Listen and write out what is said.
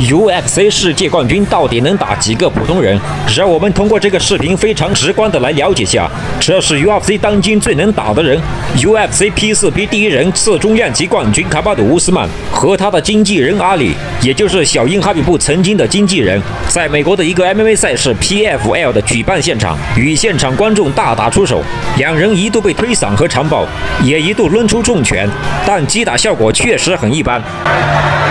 UFC 世界冠军到底能打几个普通人？让我们通过这个视频非常直观的来了解下，这是 UFC 当今最能打的人。UFC P4P 第一人次中量级冠军卡巴杜·乌斯曼和他的经纪人阿里，也就是小鹰哈比布曾经的经纪人，在美国的一个 MMA 赛事 PFL 的举办现场，与现场观众大打出手，两人一度被推搡和长暴，也一度抡出重拳，但击打效果确实很一般。